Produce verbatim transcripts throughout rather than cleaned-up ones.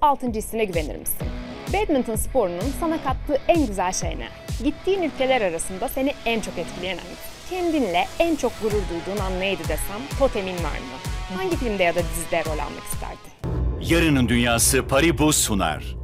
altıncı hissine güvenir misin? Badminton sporunun sana kattığı en güzel şey ne? Gittiğin ülkeler arasında seni en çok etkileyen hangisi? Kendinle en çok gurur duyduğun an neydi desem, totemin var mı? Hangi filmde ya da dizide rol almak isterdin? Yarının Dünyası Paribu sunar.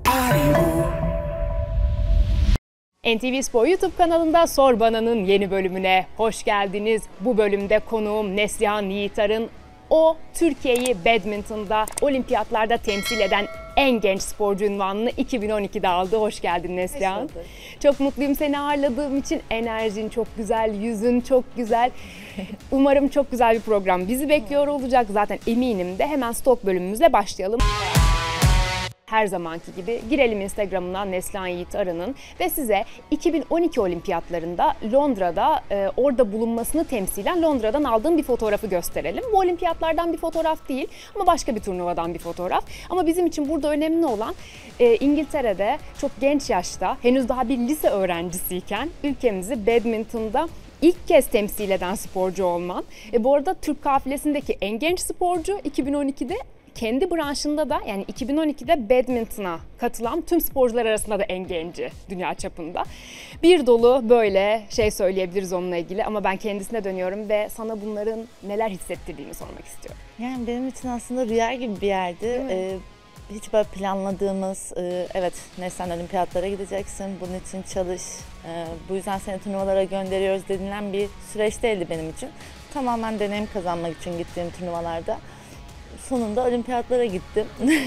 N T V Spor YouTube kanalında Sor Bana'nın yeni bölümüne hoş geldiniz. Bu bölümde konuğum Neslihan Yiğitar'ın o Türkiye'yi badminton'da, olimpiyatlarda temsil eden en genç sporcu unvanını iki bin on ikide aldı. Hoş geldin Neslihan. Hoş bulduk. Çok mutluyum seni ağırladığım için. Enerjin çok güzel, yüzün çok güzel. Umarım çok güzel bir program bizi bekliyor olacak. Zaten eminim de hemen stok bölümümüzle başlayalım. Her zamanki gibi girelim Instagram'ından Neslihan Yiğitar'ın ve size iki bin on iki olimpiyatlarında Londra'da e, orada bulunmasını temsilen Londra'dan aldığım bir fotoğrafı gösterelim. Bu olimpiyatlardan bir fotoğraf değil ama başka bir turnuvadan bir fotoğraf. Ama bizim için burada önemli olan e, İngiltere'de çok genç yaşta, henüz daha bir lise öğrencisiyken ülkemizi badminton'da İlk kez temsil eden sporcu olman. E, bu arada Türk kafilesindeki en genç sporcu iki bin on ikide. Kendi branşında da, yani iki bin on ikide badminton'a katılan tüm sporcular arasında da en genci dünya çapında. Bir dolu böyle şey söyleyebiliriz onunla ilgili ama ben kendisine dönüyorum ve sana bunların neler hissettirdiğini sormak istiyorum. Yani benim için aslında rüya gibi bir yerdi. Ee, hiç böyle planladığımız, e, evet Neslihan olimpiyatlara gideceksin, bunun için çalış, e, bu yüzden seni turnuvalara gönderiyoruz denilen bir süreç değildi benim için. Tamamen deneyim kazanmak için gittiğim turnuvalarda. Sonunda olimpiyatlara gittim.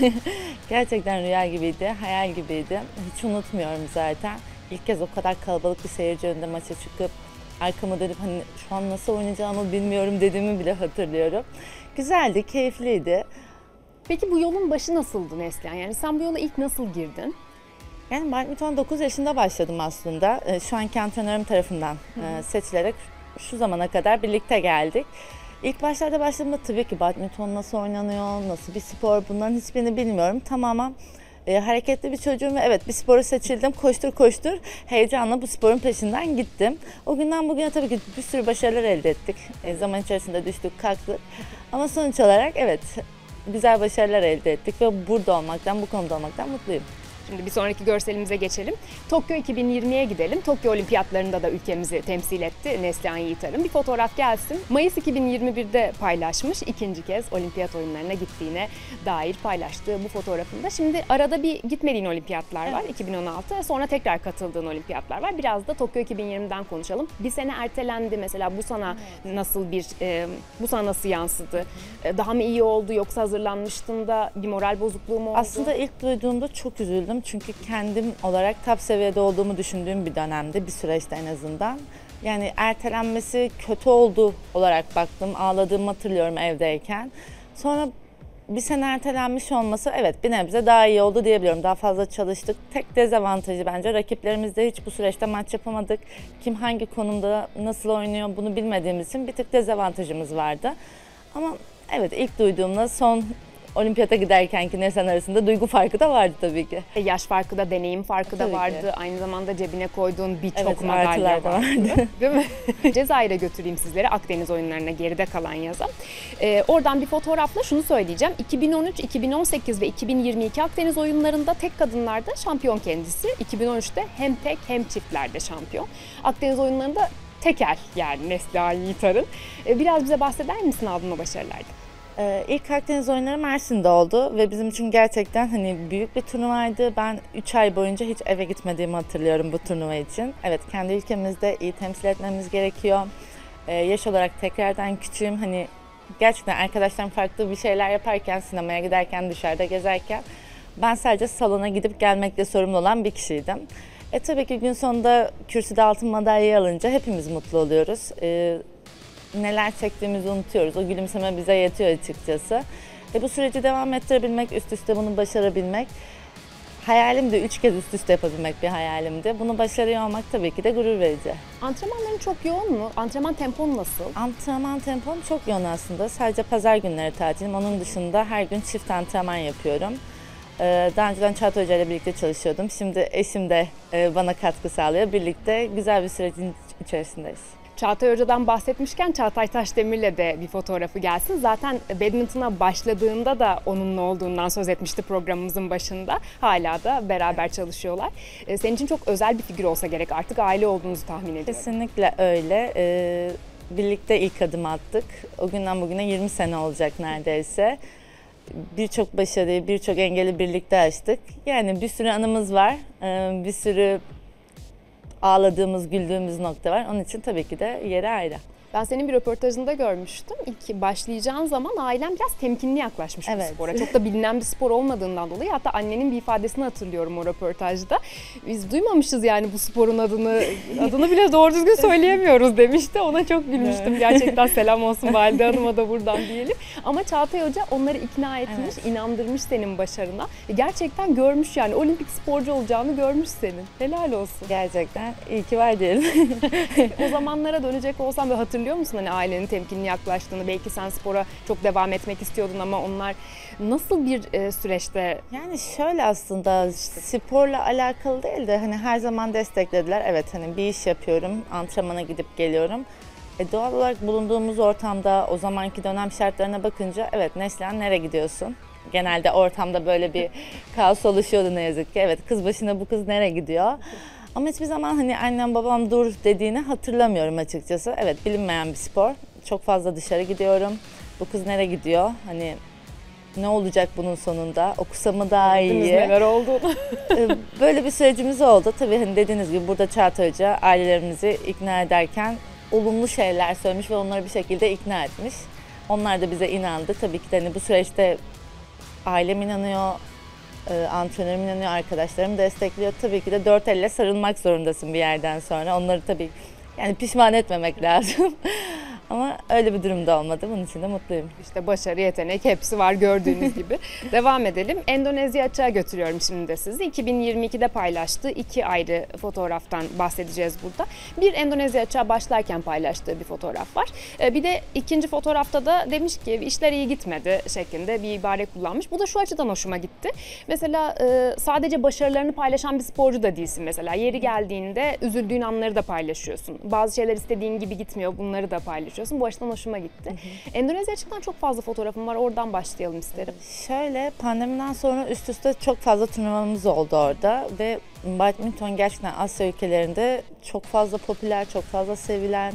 Gerçekten rüya gibiydi, hayal gibiydi. Hiç unutmuyorum zaten. İlk kez o kadar kalabalık bir seyirci önünde maça çıkıp arkamı dönüp hani şu an nasıl oynayacağımı bilmiyorum dediğimi bile hatırlıyorum. Güzeldi, keyifliydi. Peki bu yolun başı nasıldı Neslihan? Yani sen bu yola ilk nasıl girdin? Yani badminton dokuz yaşında başladım aslında. Şu anki antrenörüm tarafından hı hı. seçilerek şu zamana kadar birlikte geldik. İlk başlarda başladığımda tabii ki badminton nasıl oynanıyor, nasıl bir spor, bunların hiçbirini bilmiyorum. Tamamen e, hareketli bir çocuğum ve evet bir spora seçildim, koştur koştur heyecanla bu sporun peşinden gittim. O günden bugüne tabii ki bir sürü başarılar elde ettik. E, zaman içerisinde düştük, kalktık ama sonuç olarak evet güzel başarılar elde ettik ve burada olmaktan, bu konuda olmaktan mutluyum. Şimdi bir sonraki görselimize geçelim. Tokyo iki bin yirmiye gidelim. Tokyo Olimpiyatlarında da ülkemizi temsil etti Neslihan Yiğitar'ın. Bir fotoğraf gelsin. Mayıs iki bin yirmi birde paylaşmış. İkinci kez olimpiyat oyunlarına gittiğine dair paylaştığı bu fotoğrafında. Şimdi arada bir gitmediğin olimpiyatlar var. Evet. iki bin on altı. Sonra tekrar katıldığın olimpiyatlar var. Biraz da Tokyo iki bin yirmiden konuşalım. Bir sene ertelendi mesela. Bu sana evet. nasıl bir, e, bu sana nasıl yansıdı? E, daha mı iyi oldu yoksa hazırlanmıştın da bir moral bozukluğu mu oldu? Aslında ilk duyduğumda çok üzüldüm. Çünkü kendim olarak top seviyede olduğumu düşündüğüm bir dönemde, bir süreçte en azından. Yani ertelenmesi kötü oldu olarak baktım. Ağladığımı hatırlıyorum evdeyken. Sonra bir sene ertelenmiş olması evet bir nebze daha iyi oldu diyebiliyorum. Daha fazla çalıştık. Tek dezavantajı bence rakiplerimizle hiç bu süreçte maç yapamadık. Kim hangi konumda nasıl oynuyor bunu bilmediğimiz için bir tık dezavantajımız vardı. Ama evet ilk duyduğumda son olimpiyata giderkenki Neslihan arasında duygu farkı da vardı tabii ki. Yaş farkı da, deneyim farkı da tabii vardı. Ki. Aynı zamanda cebine koyduğun birçok evet, madalya vardı. vardı. Değil mi? Cezayir'e götüreyim sizleri, Akdeniz oyunlarına geride kalan yaza. Ee, oradan bir fotoğrafla şunu söyleyeceğim. iki bin on üç, iki bin on sekiz ve iki bin yirmi iki Akdeniz oyunlarında tek kadınlarda şampiyon kendisi. iki bin on üçte hem tek hem çiftlerde şampiyon. Akdeniz oyunlarında tekel yani Neslihan Yiğitar'ın. Ee, biraz bize bahseder misin aldığın o başarılardan? Ee, ilk Akdeniz oyunları Mersin'de oldu ve bizim için gerçekten hani büyük bir turnuvaydı. Ben üç ay boyunca hiç eve gitmediğimi hatırlıyorum bu turnuva için. Evet kendi ülkemizde iyi temsil etmemiz gerekiyor. Ee, yaş olarak tekrardan küçüğüm. Hani gerçekten arkadaşlarım farklı bir şeyler yaparken, sinemaya giderken, dışarıda gezerken ben sadece salona gidip gelmekle sorumlu olan bir kişiydim. E tabii ki gün sonunda kürsüde altın madalyayı alınca hepimiz mutlu oluyoruz. Ee, neler çektiğimizi unutuyoruz. O gülümseme bize yetiyor açıkçası. Ve bu süreci devam ettirebilmek, üst üste bunu başarabilmek, hayalim de üç kez üst üste yapabilmek bir hayalimdi. Bunu başarıyor olmak tabii ki de gurur verici. Antrenmanların çok yoğun mu? Antrenman tempon nasıl? Antrenman tempom çok yoğun aslında. Sadece pazar günleri tatilim. Onun dışında her gün çift antrenman yapıyorum. Daha önceden Çağatay Hoca ile birlikte çalışıyordum. Şimdi eşim de bana katkı sağlıyor. Birlikte güzel bir sürecin içerisindeyiz. Çağatay Hoca'dan bahsetmişken Çağatay Taşdemir'le de bir fotoğrafı gelsin. Zaten badminton'a başladığında da onunla olduğundan söz etmişti programımızın başında. Hala da beraber çalışıyorlar. Senin için çok özel bir figür olsa gerek. Artık aile olduğunuzu tahmin ediyorum. Kesinlikle öyle. Ee, birlikte ilk adım attık. O günden bugüne yirmi sene olacak neredeyse. Birçok başarıyı, birçok engeli birlikte aştık. Yani bir sürü anımız var. Ee, bir sürü ağladığımız, güldüğümüz nokta var. Onun için tabii ki de yeri ayrı. Ben senin bir röportajında görmüştüm. İlk başlayacağın zaman ailen biraz temkinli yaklaşmış evet. bu spora. Çok da bilinen bir spor olmadığından dolayı. Hatta annenin bir ifadesini hatırlıyorum o röportajda. Biz duymamışız yani bu sporun adını. Adını bile doğru düzgün söyleyemiyoruz demişti. Ona çok gülmüştüm. Gerçekten selam olsun Valide Hanım'a da buradan diyelim. Ama Çağatay Hoca onları ikna etmiş, evet. inandırmış senin başarına. Gerçekten görmüş yani olimpik sporcu olacağını görmüş senin. Helal olsun. Gerçekten iyi ki var diyelim. O zamanlara dönecek olsam ve hatırlıyorum. Biliyor musun hani ailenin temkinli yaklaştığını, belki sen spora çok devam etmek istiyordun ama onlar nasıl bir e, süreçte? Yani şöyle aslında sporla alakalı değil de hani her zaman desteklediler. Evet hani bir iş yapıyorum, antrenmana gidip geliyorum. E, doğal olarak bulunduğumuz ortamda o zamanki dönem şartlarına bakınca evet Neslihan nereye gidiyorsun? Genelde ortamda böyle bir kaos oluşuyordu ne yazık ki. Evet kız başına bu kız nereye gidiyor? Ama hiçbir zaman hani annem babam dur dediğini hatırlamıyorum açıkçası. Evet bilinmeyen bir spor. Çok fazla dışarı gidiyorum. Bu kız nereye gidiyor? Hani ne olacak bunun sonunda? Okusa mı daha iyi? Neler oldu? Böyle bir sürecimiz oldu. Tabii hani dediğiniz gibi burada Çağatay Hoca ailelerimizi ikna ederken olumlu şeyler söylemiş ve onları bir şekilde ikna etmiş. Onlar da bize inandı. Tabii ki de hani bu süreçte ailem inanıyor. Ee, antrenörüm inanıyor, arkadaşlarım destekliyor. Tabii ki de dört elle sarılmak zorundasın bir yerden sonra. Onları tabii yani pişman etmemek lazım. Ama öyle bir durumda olmadı. Bunun için de mutluyum. İşte başarı, yetenek hepsi var gördüğünüz gibi. Devam edelim. Endonezya açığa götürüyorum şimdi de sizi. iki bin yirmi ikide paylaştığı iki ayrı fotoğraftan bahsedeceğiz burada. Bir Endonezya açığa başlarken paylaştığı bir fotoğraf var. Bir de ikinci fotoğrafta da demiş ki işler iyi gitmedi şeklinde bir ibare kullanmış. Bu da şu açıdan hoşuma gitti. Mesela sadece başarılarını paylaşan bir sporcu da değilsin mesela. Yeri geldiğinde üzüldüğün anları da paylaşıyorsun. Bazı şeyler istediğin gibi gitmiyor. Bunları da paylaşıyorsun. Bu açıdan hoşuma gitti. Hı hı. Endonezya açıktan çok fazla fotoğrafım var. Oradan başlayalım isterim. Şöyle pandemiden sonra üst üste çok fazla turnuvamız oldu orada ve badminton gerçekten Asya ülkelerinde çok fazla popüler, çok fazla sevilen,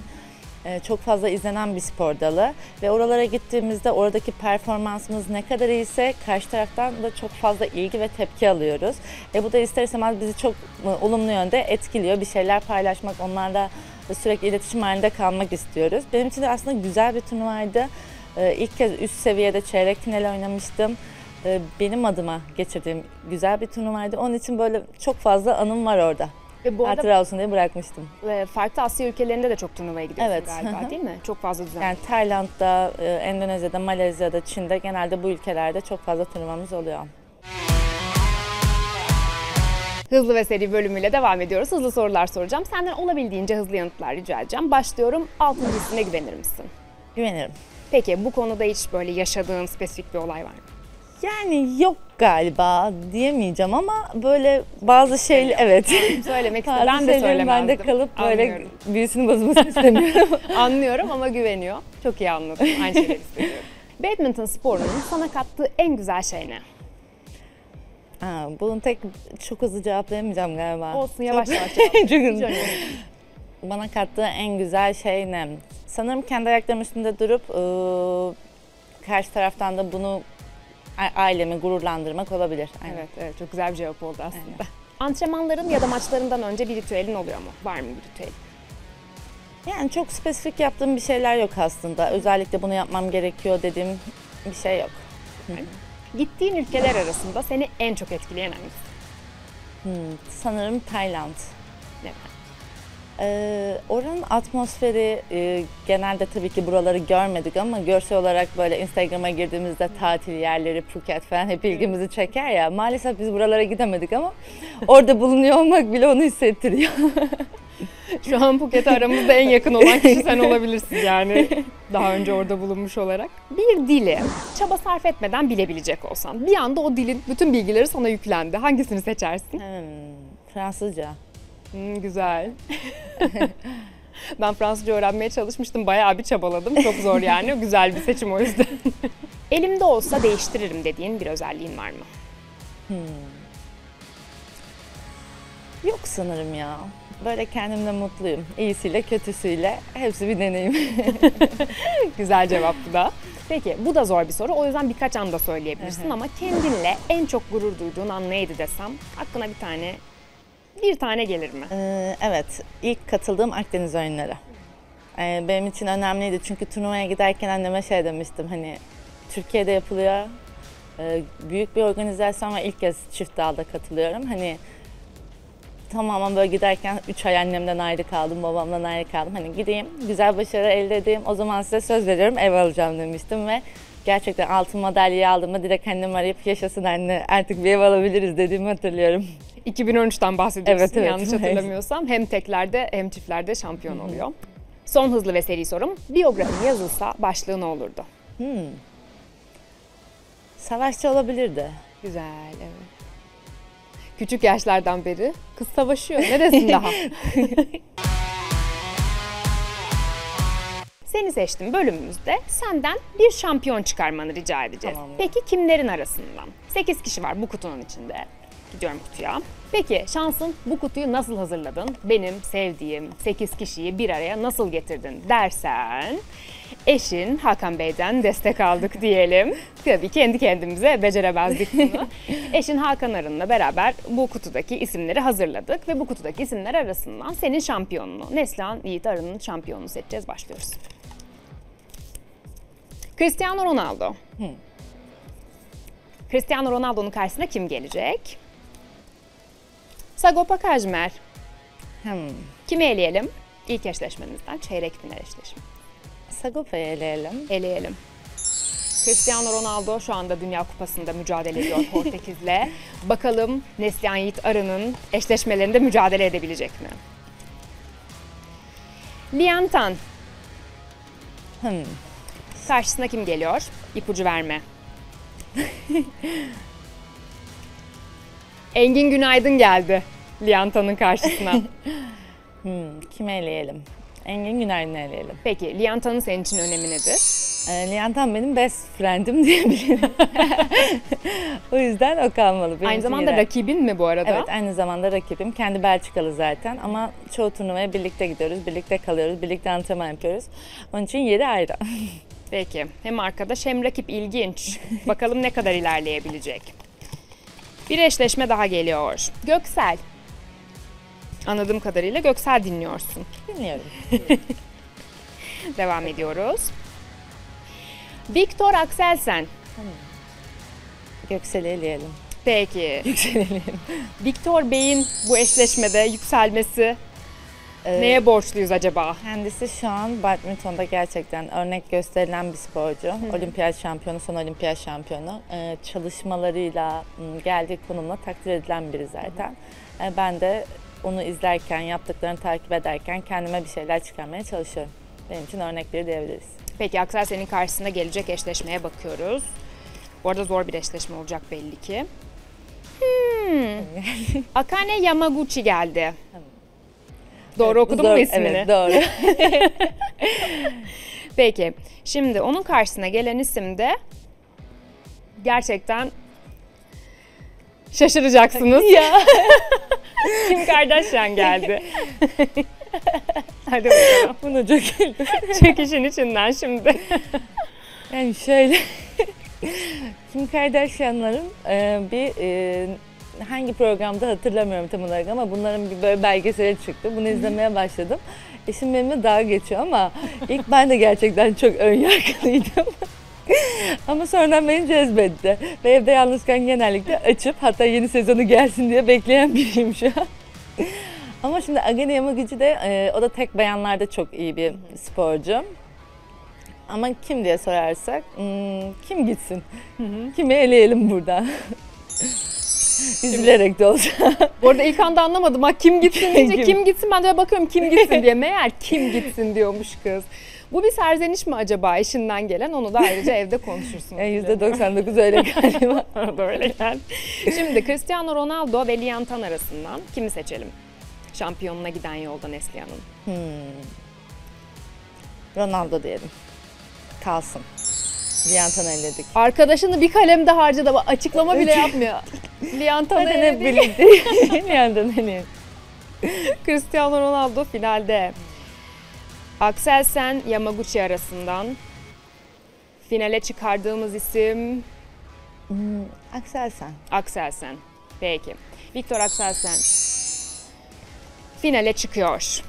çok fazla izlenen bir spor dalı ve oralara gittiğimizde oradaki performansımız ne kadar iyiyse karşı taraftan da çok fazla ilgi ve tepki alıyoruz. E bu da ister istemez bizi çok olumlu yönde etkiliyor. Bir şeyler paylaşmak, onlarla sürekli iletişim halinde kalmak istiyoruz. Benim için de aslında güzel bir turnuvaydı. Ee, ilk kez üst seviyede çeyrek final oynamıştım. Ee, benim adıma geçirdiğim güzel bir turnuvaydı. Onun için böyle çok fazla anım var orada. Ve bu hatıra olsun diye bırakmıştım. Ve farklı Asya ülkelerinde de çok turnuvaya gidiyorsun evet. galiba değil mi? Çok fazla düzenli. Yani Tayland'da, Endonezya'da, Malezya'da, Çin'de genelde bu ülkelerde çok fazla turnuvamız oluyor. Hızlı ve seri bölümüyle devam ediyoruz. Hızlı sorular soracağım. Senden olabildiğince hızlı yanıtlar rica edeceğim. Başlıyorum. Altın hissine güvenir misin? Güvenirim. Peki bu konuda hiç böyle yaşadığın spesifik bir olay var mı? Yani yok galiba diyemeyeceğim ama böyle bazı şeyler evet. Söylemek istedim. Ben de söylemezdim. Ben de kalıp böyle anlıyorum. Büyüsünü bozmasını istemiyorum. Anlıyorum ama güveniyor. Çok iyi anladım. Aynı şeyleri hissediyorum. Badminton sporunun sana kattığı en güzel şey ne? Ha, bunu tek çok hızlı cevaplayamayacağım galiba. Olsun yavaş çok... yavaş. Çünkü bana kattığı en güzel şey ne? Sanırım kendi ayaklarımın üstünde durup ıı, karşı taraftan da bunu ailemi gururlandırmak olabilir. Aynen. Evet, evet, çok güzel bir cevap oldu aslında. Aynen. Antrenmanların ya da maçlarından önce bir ritüelin oluyor mu? Var mı bir ritüel? Yani çok spesifik yaptığım bir şeyler yok aslında. Özellikle bunu yapmam gerekiyor dediğim bir şey yok. Yani, gittiğin ülkeler arasında seni en çok etkileyen hangisi? Hmm, sanırım Tayland. Neden? Ee, oranın atmosferi e, genelde tabii ki buraları görmedik ama görsel olarak böyle Instagram'a girdiğimizde tatil yerleri, Phuket falan hep ilgimizi çeker ya. Maalesef biz buralara gidemedik ama orada bulunuyor olmak bile onu hissettiriyor. Şu an Phuket'e aramızda en yakın olan kişi sen olabilirsin yani. Daha önce orada bulunmuş olarak. Bir dili çaba sarf etmeden bilebilecek olsan, bir anda o dilin bütün bilgileri sana yüklendi. Hangisini seçersin? Hmm, Fransızca. Hmm, güzel. Ben Fransızca öğrenmeye çalışmıştım. Bayağı bir çabaladım. Çok zor yani. Güzel bir seçim o yüzden. Elimde olsa değiştiririm dediğin bir özelliğin var mı? Hmm. Yok sanırım ya. Böyle kendimle mutluyum. İyisiyle kötüsüyle hepsi bir deneyim. Güzel cevap bu da. Peki bu da zor bir soru. O yüzden birkaç anda söyleyebilirsin. Hı hı. Ama kendinle en çok gurur duyduğun an neydi desem aklına bir tane bir tane gelir mi? Ee, evet, ilk katıldığım Akdeniz oyunları. Ee, benim için önemliydi çünkü turnuvaya giderken anneme şey demiştim, hani Türkiye'de yapılıyor, ee, büyük bir organizasyon ve ilk kez çift dalda katılıyorum. Hani tamamen böyle giderken üç ay annemden ayrı kaldım, babamdan ayrı kaldım. Hani gideyim, güzel başarı elde edeyim, o zaman size söz veriyorum ev alacağım demiştim ve gerçekten altın madalyayı aldığımda direkt annemi arayıp yaşasın anne artık bir ev alabiliriz dediğimi hatırlıyorum. iki bin on üçten bahsediyorsun Evet, evet. yanlış hatırlamıyorsam. Hem teklerde hem çiftlerde şampiyon oluyor. Son hızlı ve seri sorum. Biyografin yazılsa başlığı ne olurdu? Hmm. Savaşçı olabilirdi. Güzel, evet. Küçük yaşlardan beri kız savaşıyor. Ne desin daha? Seni seçtim bölümümüzde senden bir şampiyon çıkarmanı rica edeceğiz. Tamam. Peki kimlerin arasından? sekiz kişi var bu kutunun içinde. Gidiyorum kutuya. Peki şansın bu kutuyu nasıl hazırladın? Benim sevdiğim sekiz kişiyi bir araya nasıl getirdin dersen eşin Hakan Bey'den destek aldık diyelim. Tabii kendi kendimize beceremezdik bunu. Eşin Hakan Arın'la beraber bu kutudaki isimleri hazırladık ve bu kutudaki isimler arasından senin şampiyonunu, Neslihan Yiğit Arın'ın şampiyonunu seçeceğiz. Başlıyoruz. Cristiano Ronaldo. Hı. Cristiano Ronaldo'nun karşısına kim gelecek? Sagopa Kajmer. Hmm. Kimi eleyelim? İlk eşleşmemizden çeyrek final eşleşme. Sagopa'yı eleyelim. Eleyelim. Cristiano Ronaldo şu anda Dünya Kupası'nda mücadele ediyor Portekiz'le. Bakalım Neslihan Yiğit Arı'nın eşleşmelerinde mücadele edebilecek mi? Lian Tan. Hmm. Karşısına kim geliyor? İpucu verme. Engin Günaydın geldi Lian Tan'ın karşısına. Hmm. Kimi eleyelim? Engin Günaydın'ı eleyelim. Peki Lian Tan'ın senin için önemi nedir? Ee, Lian Tan benim best friend'im diyebilirim. O yüzden o kalmalı. Benim Aynı için zamanda yine- rakibin mi bu arada? Evet, aynı zamanda rakibim. Kendi Belçikalı zaten ama çoğu turnuvaya birlikte gidiyoruz, birlikte kalıyoruz, birlikte antrenman yapıyoruz. Onun için yeri ayrı. Peki. Hem arkadaş hem rakip ilginç. Bakalım ne kadar ilerleyebilecek. Bir eşleşme daha geliyor. Göksel. Anladığım kadarıyla Göksel dinliyorsun. Bilmiyorum. Devam ediyoruz. Viktor Akselsen. Göksel'i eleyelim. Peki. Göksel'i eleyelim. Viktor Bey'in bu eşleşmede yükselmesi Ee, neye borçluyuz acaba? Kendisi şu an badmintonda gerçekten örnek gösterilen bir sporcu. Olimpiyat şampiyonu, son olimpiyat şampiyonu. Ee, çalışmalarıyla, m, geldiği konumla takdir edilen biri zaten. Ee, ben de onu izlerken, yaptıklarını takip ederken kendime bir şeyler çıkarmaya çalışıyorum. Benim için örnekleri diyebiliriz. Peki Akselsen'in karşısına gelecek eşleşmeye bakıyoruz. Bu arada zor bir eşleşme olacak belli ki. Hmm. Akane Yamaguchi geldi. Doğru okudum Zor- mu ismini? Evet, doğru. Peki, şimdi onun karşısına gelen isim de gerçekten şaşıracaksınız. Ya. Kim Kardashian geldi. Hadi bakalım. Bunu çok güldüm. Çek işin içinden şimdi. Yani şöyle, Kim Kardashian'ların e, bir e, hangi programda hatırlamıyorum tam olarak ama bunların bir böyle belgeseli çıktı. Bunu izlemeye başladım. Eşim benimle dalga geçiyor ama ilk ben de gerçekten çok önyargılıydım. Ama sonradan beni cezbetti. Ve evde yalnızken genellikle açıp hatta yeni sezonu gelsin diye bekleyen biriyim şu an. Ama şimdi Akane Yamaguchi de e, o da tek bayanlarda çok iyi bir sporcu. Ama kim diye sorarsak hmm, kim gitsin? Kimi eleyelim burada? Üzülerek de olsa. Bu arada ilk anda anlamadım. Ha kim gitsin deyince Kim? kim gitsin ben de bakıyorum kim gitsin diye. Meğer kim gitsin diyormuş kız. Bu bir serzeniş mi acaba eşinden gelen? Onu da ayrıca evde konuşursunuz. Yani yüzde doksan dokuz öyle galiba. Bana da öyle geldi. Şimdi Cristiano Ronaldo ve Lian Tan arasından kimi seçelim? Şampiyonuna giden yolda Neslihan'ın. Hmm. Ronaldo diyelim. Kalsın. Liantonelli'dik. Arkadaşını bir kalem de harcadı ama açıklama bile yapmıyor. Liantonelli birlikte. Liantonelli. Cristiano Ronaldo finalde. Axelsen Yamaguchi arasından finale çıkardığımız isim Hmm, Axelsen. Axelsen. Peki. Viktor Axelsen finale çıkıyor.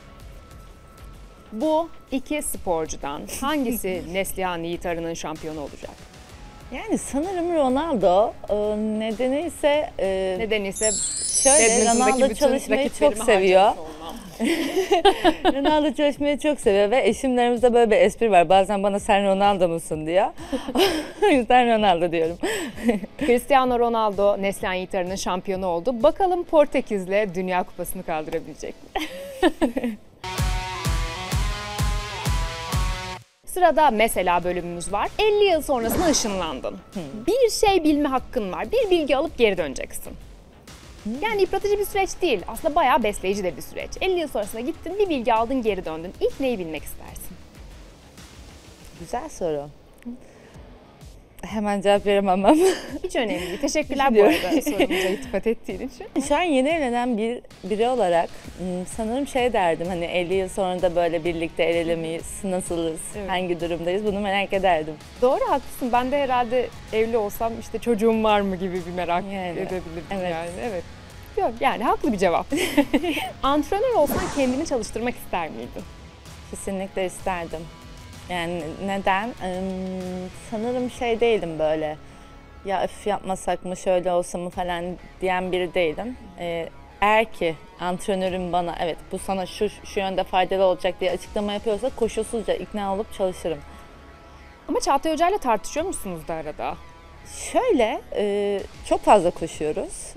Bu iki sporcudan hangisi Neslihan Yiğit Arı'nın şampiyonu olacak? Yani sanırım Ronaldo. Ee, nedeni ise e, Nedeni ise şöyle badminton'daki Ronaldo bütün çalışmayı çok rakiplerimi seviyor. harcamış olmam. Ronaldo çalışmayı çok seviyor ve eşimlerimizde böyle bir espri var. Bazen bana sen Ronaldo musun diyor. O yüzden Ronaldo diyorum. Cristiano Ronaldo Neslihan Yiğit Arı'nın şampiyonu oldu. Bakalım Portekiz'le Dünya Kupası'nı kaldırabilecek mi? Sırada mesela bölümümüz var. elli yıl sonrasına ışınlandın. Hmm. Bir şey bilme hakkın var. Bir bilgi alıp geri döneceksin. Hmm. Yani yıpratıcı bir süreç değil. Aslında bayağı besleyici de bir süreç. elli yıl sonrasına gittin, bir bilgi aldın, geri döndün. İlk neyi bilmek istersin? Güzel soru. Hemen cevap veremem ama. Hiç önemli değil. Teşekkürler bu arada sorumuza iltifat ettiğin için. Şu an yeni evlenen bir biri olarak sanırım şey derdim, hani elli yıl sonra da böyle birlikte el ele miyiz, nasılız, evet. Hangi durumdayız, bunu merak ederdim. Doğru, haklısın. Ben de herhalde evli olsam işte çocuğum var mı gibi bir merak yani, edebilirdim evet. yani. Evet. Yok yani haklı bir cevap. Antrenör olsan kendini çalıştırmak ister miydin? Kesinlikle isterdim. Yani neden? Ee, sanırım şey değilim böyle, ya öf yapmasak mı, şöyle olsa mı falan diyen biri değilim. Ee, eğer ki antrenörüm bana evet bu sana şu şu yönde faydalı olacak diye açıklama yapıyorsa koşulsuzca ikna olup çalışırım. Ama Çağatay Hoca ile tartışıyor musunuz da arada? Şöyle, e, çok fazla koşuyoruz.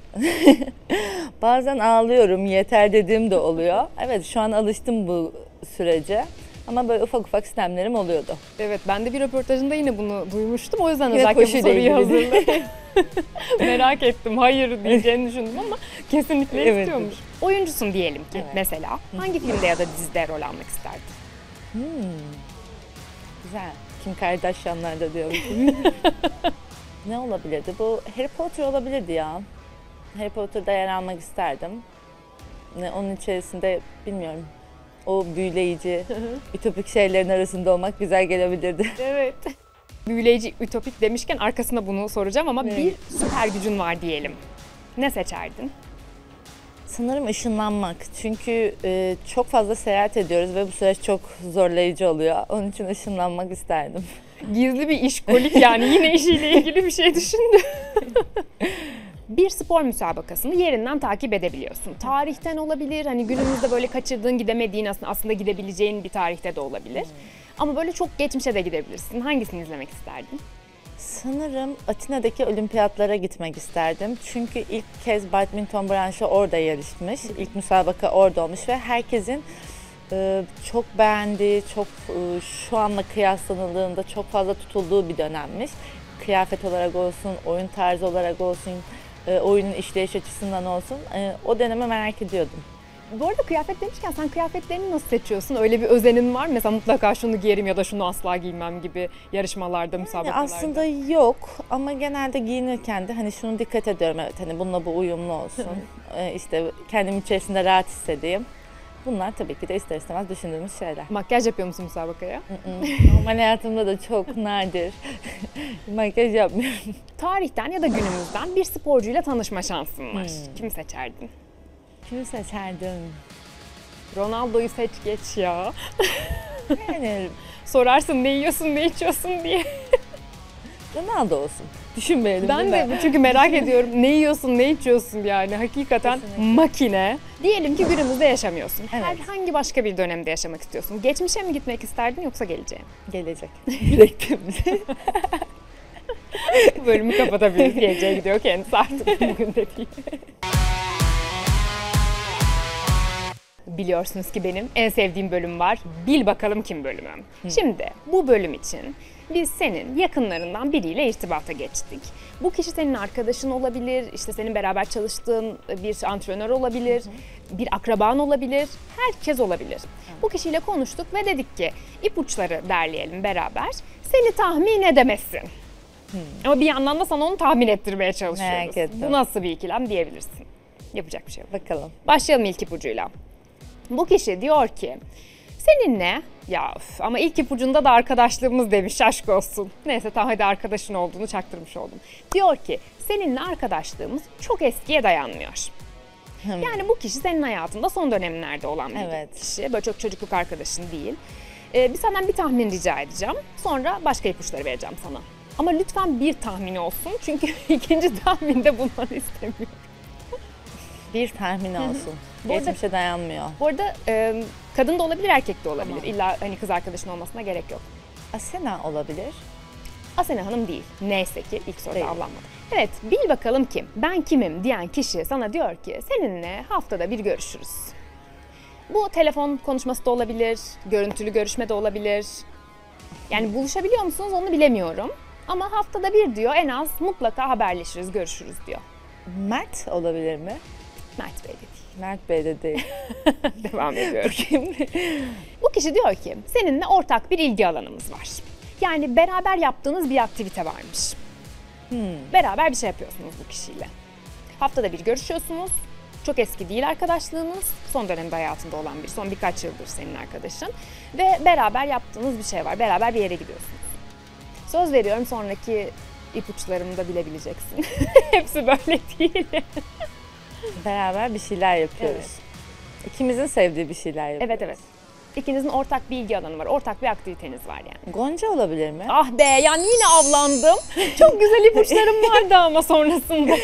Bazen ağlıyorum, yeter dediğim de oluyor. Evet, şu an alıştım bu sürece. Ama böyle ufak ufak sistemlerim oluyordu. Evet, ben de bir röportajında yine bunu duymuştum. O yüzden yine özellikle bu soruyu hazırladım. Merak ettim, hayır diyeceğini düşündüm ama kesinlikle evet. istiyormuş. Oyuncusun diyelim ki evet. mesela. Hangi filmde ya da dizide rol almak isterdin? Hmm. Güzel. Kim Kardashian'larda diyorum. Ne olabilirdi? Bu Harry Potter olabilirdi ya. Harry Potter'da yer almak isterdim. Onun içerisinde bilmiyorum. O büyüleyici, ütopik şeylerin arasında olmak güzel gelebilirdi. Evet. Büyüleyici, ütopik demişken arkasına bunu soracağım ama evet. bir süper gücün var diyelim. Ne seçerdin? Sanırım ışınlanmak. Çünkü e, çok fazla seyahat ediyoruz ve bu süreç çok zorlayıcı oluyor. Onun için ışınlanmak isterdim. Gizli bir işkolik yani yine işiyle ilgili bir şey düşündü. Bir spor müsabakasını yerinden takip edebiliyorsun. Tarihten olabilir, hani günümüzde böyle kaçırdığın, gidemediğin aslında, aslında gidebileceğin bir tarihte de olabilir. Hmm. Ama böyle çok geçmişe de gidebilirsin. Hangisini izlemek isterdin? Sanırım Atina'daki olimpiyatlara gitmek isterdim. Çünkü ilk kez badminton branşı orada yarışmış. Hmm. İlk müsabaka orada olmuş ve herkesin e, çok beğendiği, çok e, şu anla kıyaslanıldığında çok fazla tutulduğu bir dönemmiş. Kıyafet olarak olsun, oyun tarzı olarak olsun, e, oyunun işleyiş açısından olsun. E, o dönemi merak ediyordum. Bu arada kıyafet demişken sen kıyafetlerini nasıl seçiyorsun? Öyle bir özenin var mı? Mesela mutlaka şunu giyerim ya da şunu asla giymem gibi yarışmalarda, müsabakalarda. Yani aslında yok ama genelde giyinirken de hani şunu dikkat ediyorum. Evet, hani bununla bu uyumlu olsun. e, işte kendim içerisinde rahat hissedeyim. Bunlar tabii ki de ister istemez düşündüğümüz şeyler. Makyaj yapıyor musun müsabakaya? Normal hayatımda da çok nadir. Makyaj yapmıyorum. Tarihten ya da günümüzden bir sporcuyla tanışma şansın var. Hmm. Kimi seçerdin? Kimi seçerdim? Ronaldo'yu seç geç ya. Yani sorarsın ne yiyorsun, ne içiyorsun diye. Ronaldo olsun. Düşünmeyelim. Ben de çünkü merak ediyorum. Ne yiyorsun, ne içiyorsun yani. Hakikaten kesinlikle. Makine. Diyelim ki günümüzde yaşamıyorsun. Evet. Herhangi başka bir dönemde yaşamak istiyorsun. Geçmişe mi gitmek isterdin yoksa geleceğe mi? Gelecek. Gerektiğimde. Bu bölümü kapatabiliriz. Geleceğe gidiyor kendisi artık bugün de değil. biliyorsunuz ki benim en sevdiğim bölüm var. Bil bakalım kim bölümü. Şimdi bu bölüm için biz senin yakınlarından biriyle irtibata geçtik. Bu kişi senin arkadaşın olabilir, işte senin beraber çalıştığın bir antrenör olabilir, bir akraban olabilir, herkes olabilir. Bu kişiyle konuştuk ve dedik ki ipuçları derleyelim beraber. Seni tahmin edemesin. Hmm. Ama bir yandan da sana onu tahmin ettirmeye çalışıyoruz. Bu nasıl bir ikilem diyebilirsin. Yapacak bir şey yok. Bakalım. Başlayalım ilk ipucuyla. Bu kişi diyor ki seninle ya üf, ama ilk ipucunda da arkadaşlığımız demiş, aşk olsun. Neyse tamam, hadi arkadaşın olduğunu çaktırmış oldum. Diyor ki seninle arkadaşlığımız çok eskiye dayanmıyor. Hmm. Yani bu kişi senin hayatında son dönemlerde olan bir evet. kişi. Böyle çok çocukluk arkadaşın değil. Ee, bir senden bir tahmin rica edeceğim. Sonra başka ipuçları vereceğim sana. Ama lütfen bir tahmin olsun. Çünkü ikinci tahminde bunları istemiyorum. Bir tahmin olsun. Geçmişe dayanmıyor. Bu arada e, kadın da olabilir, erkek de olabilir. Tamam. İlla hani kız arkadaşın olmasına gerek yok. Asena olabilir. Asena Hanım değil. Neyse ki ilk soruda avlanmadı. Evet, bil bakalım kim? Ben kimim diyen kişi sana diyor ki seninle haftada bir görüşürüz. Bu telefon konuşması da olabilir, görüntülü görüşme de olabilir. Yani buluşabiliyor musunuz onu bilemiyorum. Ama haftada bir diyor, en az mutlaka haberleşiriz, görüşürüz diyor. Mert olabilir mi? Mert Bey de değil. Mert Bey de değil. Devam ediyorum. Bu kişi diyor ki seninle ortak bir ilgi alanımız var. Yani beraber yaptığınız bir aktivite varmış. Hmm. Beraber bir şey yapıyorsunuz bu kişiyle. Haftada bir görüşüyorsunuz. Çok eski değil arkadaşlığınız. Son dönemde hayatında olan bir, son birkaç yıldır senin arkadaşın. Ve beraber yaptığınız bir şey var. Beraber bir yere gidiyorsunuz. Söz veriyorum sonraki ipuçlarımı da bilebileceksin. Hepsi böyle değil. Beraber bir şeyler yapıyoruz. Evet. İkimizin sevdiği bir şeyler yapıyoruz. Evet evet. İkinizin ortak bir ilgi alanı var. Ortak bir aktiviteniz var yani. Gonca olabilir mi? Ah be, yani yine avlandım. Çok güzel ipuçlarım vardı ama sonrasında.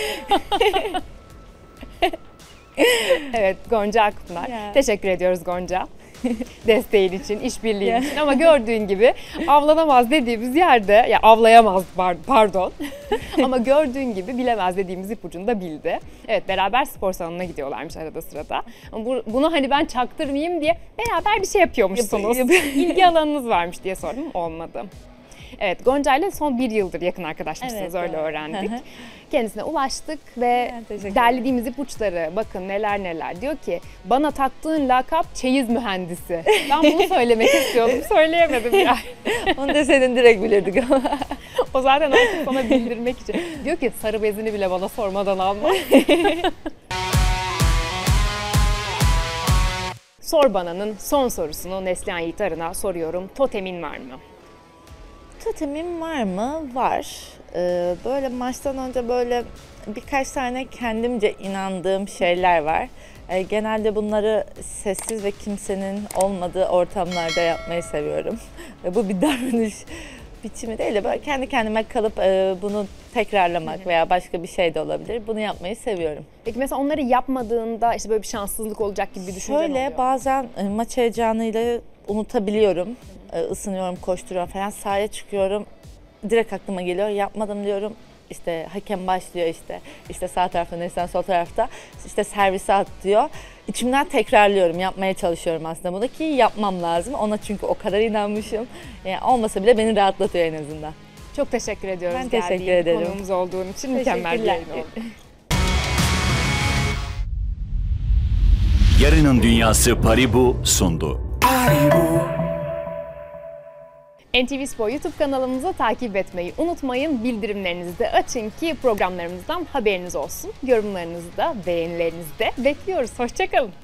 Evet, Gonca Akpınar. Yeah. Teşekkür ediyoruz Gonca. Desteğin için, işbirliğin yeah. için. Ama gördüğün gibi avlanamaz dediğimiz yerde, ya avlayamaz pardon. Ama gördüğün gibi bilemez dediğimiz ipucunu da bildi. Evet, beraber spor salonuna gidiyorlarmış arada sırada. Ama bu, bunu hani ben çaktırmayayım diye beraber bir şey yapıyormuşsunuz. İlgi alanınız varmış diye sordum, olmadı. Evet, Gonca ile son bir yıldır yakın arkadaşmışsınız, evet, öyle öğrendik. Kendisine ulaştık ve evet, derlediğimiz ipuçları bakın neler neler. Diyor ki bana taktığın lakap çeyiz mühendisi. Ben bunu söylemek istiyordum, söyleyemedim ya. Onu deseydin direkt bilirdik ama. O zaten artık sana bildirmek için. Diyor ki sarı bezini bile bana sormadan alma. Sor Bana'nın son sorusunu Neslihan Yiğit Arın'a soruyorum. Totemin var mı? Totemim var mı? Var. Ee, böyle maçtan önce böyle birkaç tane kendimce inandığım şeyler var. Ee, genelde bunları sessiz ve kimsenin olmadığı ortamlarda yapmayı seviyorum. Ve bu bir davranış biçimi değil de böyle kendi kendime kalıp e, bunu tekrarlamak veya başka bir şey de olabilir. Bunu yapmayı seviyorum. Peki mesela onları yapmadığında işte böyle bir şanssızlık olacak gibi bir düşünce oluyor? Şöyle bazen e, maç heyecanıyla unutabiliyorum. Isınıyorum, koşturuyorum falan, sahaya çıkıyorum. Direkt aklıma geliyor, yapmadım diyorum. İşte hakem başlıyor işte. İşte sağ tarafta, Neslihan sol tarafta. İşte servise at diyor. İçimden tekrarlıyorum, yapmaya çalışıyorum aslında bunu ki yapmam lazım. Ona çünkü o kadar inanmışım. Yani olmasa bile beni rahatlatıyor en azından. Çok teşekkür ediyoruz. Ben teşekkür geldiğin, ederim. Konuğumuz olduğun için mükemmel bir yayın oldu. Yarının Dünyası Paribu sundu. Paribu. N T V Spor YouTube kanalımızı takip etmeyi unutmayın. Bildirimlerinizi de açın ki programlarımızdan haberiniz olsun. Yorumlarınızı da, beğenilerinizi de bekliyoruz. Hoşça kalın.